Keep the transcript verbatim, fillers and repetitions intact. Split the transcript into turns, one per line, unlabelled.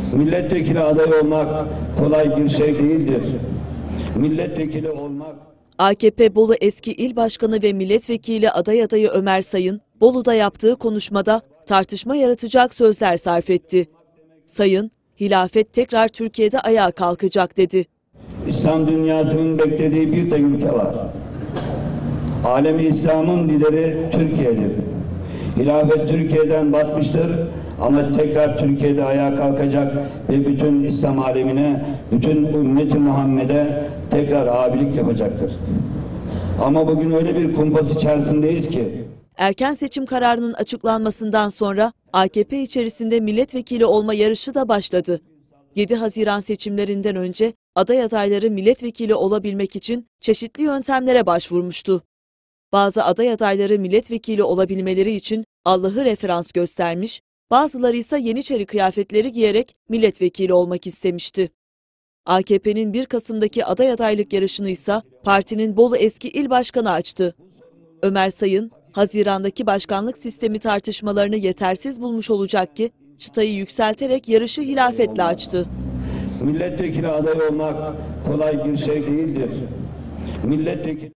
Milletvekili adayı olmak kolay bir şey değildir. Milletvekili olmak...
A K P Bolu eski il başkanı ve milletvekili aday adayı Ömer Sayın, Bolu'da yaptığı konuşmada tartışma yaratacak sözler sarf etti. Sayın, hilafet tekrar Türkiye'de ayağa kalkacak dedi.
İslam dünyasının beklediği bir tek ülke var. Alemi İslam'ın lideri Türkiye'dir. Hilafet Türkiye'den batmıştır ama tekrar Türkiye'de ayağa kalkacak ve bütün İslam alemine, bütün ümmeti Muhammed'e tekrar abilik yapacaktır. Ama bugün öyle bir kumpas içerisindeyiz ki...
Erken seçim kararının açıklanmasından sonra A K P içerisinde milletvekili olma yarışı da başladı. yedi Haziran seçimlerinden önce aday adayları milletvekili olabilmek için çeşitli yöntemlere başvurmuştu. Bazı aday adayları milletvekili olabilmeleri için Allah'ı referans göstermiş, bazıları ise Yeniçeri kıyafetleri giyerek milletvekili olmak istemişti. A K P'nin bir Kasım'daki aday adaylık yarışını ise partinin Bolu eski il başkanı açtı. Ömer Sayın, Haziran'daki başkanlık sistemi tartışmalarını yetersiz bulmuş olacak ki çıtayı yükselterek yarışı hilafetle açtı.
Milletvekili adayı olmak kolay bir şey değildir. Milletvekili